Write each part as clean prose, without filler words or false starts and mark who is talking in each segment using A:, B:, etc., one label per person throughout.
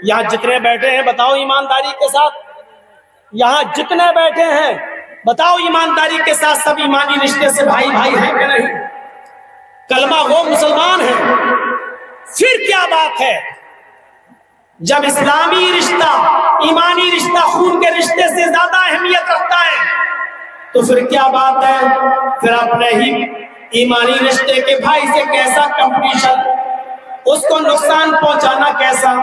A: यहाँ जितने बैठे हैं बताओ ईमानदारी के साथ, यहाँ जितने बैठे हैं बताओ ईमानदारी के साथ, सब ईमानी रिश्ते से भाई भाई हैं कि नहीं? कलमा वो मुसलमान है। फिर क्या बात है, जब इस्लामी रिश्ता, ईमानी रिश्ता खून के रिश्ते से ज्यादा अहमियत रखता है, तो फिर क्या बात है, फिर अपने ही ईमानी रिश्ते के भाई से कैसा कंपटीशन, उसको नुकसान पहुंचाना कैसा,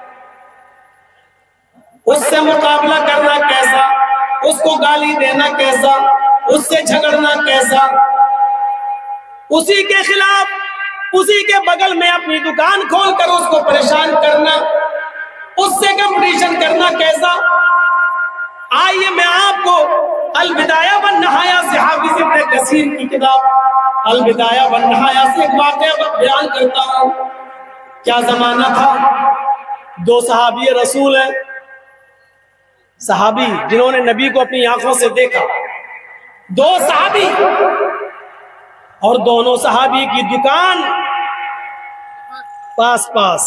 A: उससे मुकाबला करना कैसा, उसको गाली देना कैसा, उससे झगड़ना कैसा, उसी के खिलाफ, उसी के बगल में अपनी दुकान खोलकर उसको परेशान करना, उससे कंपटीशन करना कैसा। आइए मैं आपको अलविदाया वन नहाया से हाफिज इब्न कसीर की किताब अलविदाया वन नहाया से एक वाक़या बयान करता हूं। क्या जमाना था, दो सहाबी रसूल हैं, सहाबी जिन्होंने नबी को अपनी आंखों से देखा, दो सहाबी, और दोनों सहाबी की दुकान पास पास,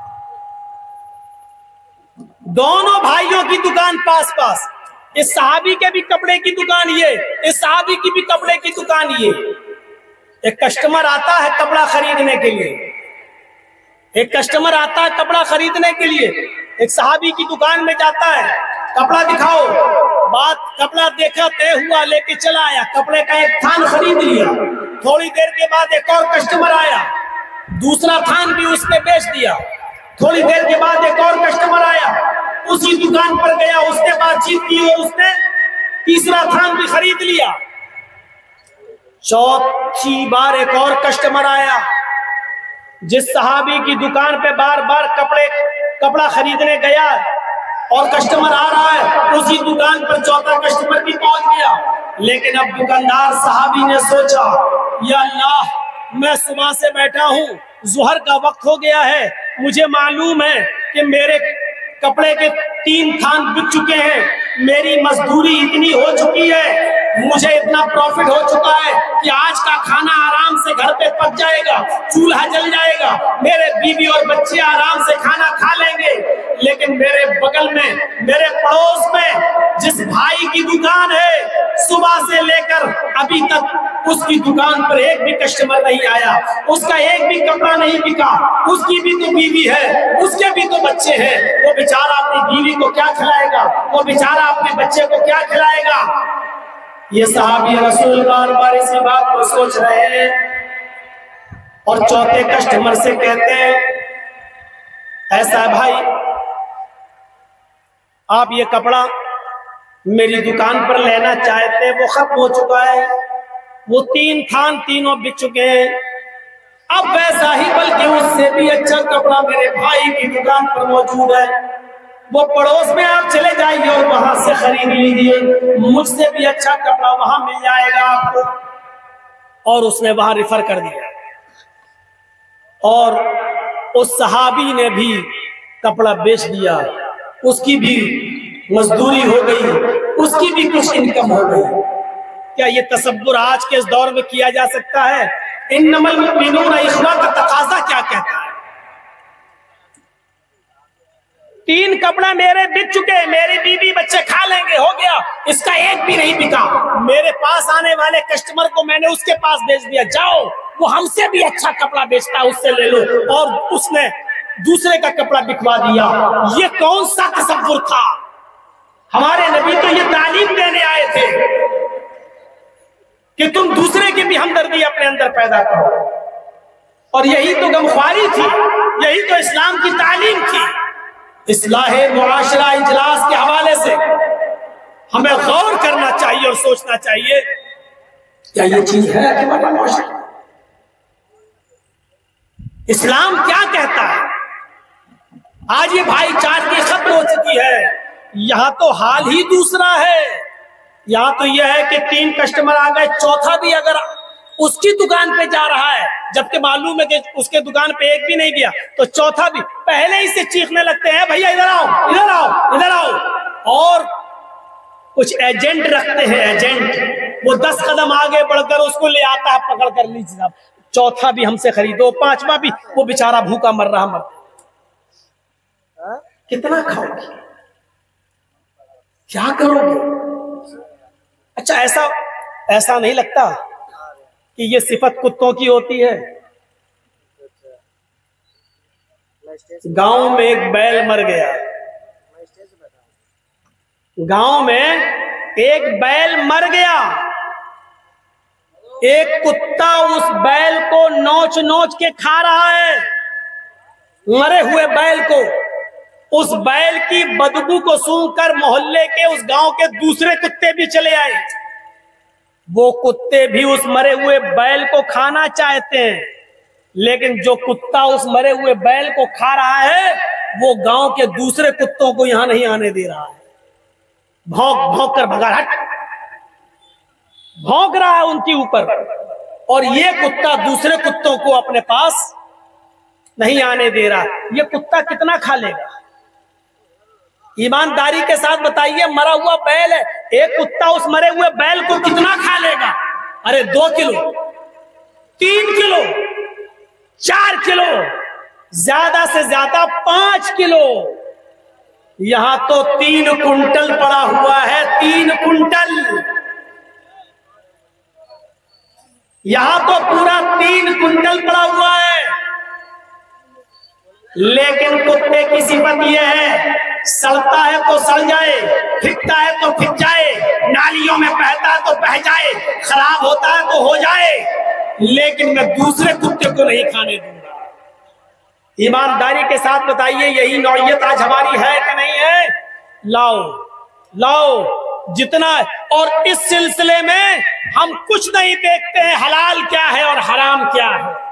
A: दोनों भाइयों की दुकान पास पास। इस सहाबी के भी कपड़े की दुकान ये, इस सहाबी की भी कपड़े की दुकान ये। एक कस्टमर आता है कपड़ा खरीदने के लिए, एक कस्टमर आता है कपड़ा खरीदने के लिए, एक सहाबी की दुकान में जाता है, कपड़ा दिखाओ, बात कपड़ा देखा, तय हुआ, लेके चला आया, कपड़े का एक थान खरीद लिया। थोड़ी देर के बाद एक और कस्टमर आया, दूसरा थान भी उसने बेच दिया। थोड़ी देर के बाद एक और कस्टमर आया, उसी दुकान पर गया, उसने बातचीत की और उसने तीसरा थान भी खरीद लिया। चौथी बार एक और कस्टमर आया, जिस सहाबी की दुकान पे बार बार कपड़ा खरीदने गया और कस्टमर आ रहा है, उसी दुकान पर चौथा कस्टमर भी पहुंच गया। लेकिन अब दुकानदार सहाबी ने सोचा, या अल्लाह, मैं सुबह से बैठा हूं, जुहर का वक्त हो गया है, मुझे मालूम है कि मेरे कपड़े के 3 थान बिक चुके हैं, मेरी मजदूरी इतनी हो चुकी है, मुझे इतना प्रॉफिट हो चुका है कि आज का खाना आराम से घर पे पक जाएगा, चूल्हा जल जाएगा, मेरे बीवी और बच्चे आराम से खाना खा लेंगे। लेकिन मेरे बगल में, मेरे पड़ोस में जिस भाई की दुकान है, सुबह से लेकर अभी तक उसकी दुकान पर एक भी कस्टमर नहीं आया, उसका एक भी कपड़ा नहीं बिका, उसकी भी तो बीवी है, उसके भी तो बच्चे हैं, वो बेचारा अपनी बीवी को क्या खिलाएगा, वो बेचारा अपने बच्चे को क्या खिलाएगा। ये सहाबी रसूल बार बार इसी बात को सोच रहे हैं और चौथे कस्टमर से कहते हैं, ऐसा है भाई, आप ये कपड़ा मेरी दुकान पर लेना चाहते, वो खत्म हो चुका है, वो 3 थान तीनों बिक चुके हैं। अब वैसा ही बल्कि उससे भी अच्छा कपड़ा मेरे भाई की दुकान पर मौजूद है, वो पड़ोस में आप चले जाइए और वहां से खरीद लीजिए, मुझसे भी अच्छा कपड़ा वहां मिल जाएगा आपको। और उसने वहां रिफर कर दिया और उस सहाबी ने भी कपड़ा बेच दिया, उसकी भी मजदूरी हो गई, उसकी भी कुछ इनकम हो गई। क्या ये तसव्वुर आज के इस दौर में किया जा सकता है? इन्नमल मुमिनूना इख्वा का तकाजा क्या कहता है? 3 कपड़ा मेरे बिक चुके, मेरी बीवी बच्चे खा लेंगे, हो गया, इसका एक भी नहीं बिका। मेरे पास आने वाले कस्टमर को मैंने उसके पास भेज दिया, जाओ, वो हमसे भी अच्छा कपड़ा बेचता है, उससे ले लो, और उसने दूसरे का कपड़ा बिकवा दिया। ये कौन सा तसव्वुर था? हमारे नबी तो ये तालीम देने आए थे कि तुम दूसरे की भी हमदर्दी अपने अंदर पैदा करो, और यही तो गमख्वारी थी, यही तो इस्लाम की तालीम थी। इस्लाहे मुआशरा इजलास के हवाले से हमें गौर करना चाहिए और सोचना चाहिए, क्या ये चीज है कि हमारे मुआशरे में? इस्लाम क्या कहता है? आज ये भाईचारगी खत्म हो चुकी है। यहां तो हाल ही दूसरा है, यहां तो यह है कि 3 कस्टमर आ गए, चौथा भी अगर उसकी दुकान पे जा रहा है, जबकि मालूम है कि उसके दुकान पे एक भी नहीं गया, तो चौथा भी पहले ही से चीखने लगते हैं, भैया इधर आओ, इधर आओ, इधर आओ। और कुछ एजेंट रखते हैं, एजेंट, वो 10 कदम आगे बढ़कर उसको ले आता है, पकड़ कर, लीजिए साहब, चौथा भी हमसे खरीदो, 5वां भी, वो बेचारा भूखा मर रहा, कितना खाओगे, क्या करोगे? अच्छा, ऐसा नहीं लगता कि ये सिफत कुत्तों की होती है? गांव में एक बैल मर गया, गांव में एक बैल मर गया। एक कुत्ता उस बैल को नोच नोच के खा रहा है, मरे हुए बैल को। उस बैल की बदबू को सूंघकर मोहल्ले के, उस गांव के दूसरे कुत्ते भी चले आए। वो कुत्ते भी उस मरे हुए बैल को खाना चाहते हैं, लेकिन जो कुत्ता उस मरे हुए बैल को खा रहा है वो गांव के दूसरे कुत्तों को यहां नहीं आने दे रहा है। भौंक भौंक कर भगा, हट, भौंक रहा है उनके ऊपर, और ये कुत्ता दूसरे कुत्तों को अपने पास नहीं आने दे रहा। ये कुत्ता कितना खा लेगा? ईमानदारी के साथ बताइए, मरा हुआ बैल है, एक कुत्ता उस मरे हुए बैल को कितना खा लेगा? अरे 2 किलो, 3 किलो, 4 किलो, ज्यादा से ज्यादा 5 किलो। यहां तो 3 कुंटल पड़ा हुआ है, 3 कुंटल। यहां तो पूरा 3 कुंटल पड़ा हुआ है। लेकिन कुत्ते की सिफत यह है, सड़ता है तो सड़ जाए, फिकता है तो फिक जाए, नालियों में बहता है तो बह जाए, खराब होता है तो हो जाए, लेकिन मैं दूसरे कुत्ते को नहीं खाने दूंगा। ईमानदारी के साथ बताइए, यही नौइयत आज हमारी है कि नहीं है? लाओ लाओ जितना। और इस सिलसिले में हम कुछ नहीं देखते हैं हलाल क्या है और हराम क्या है।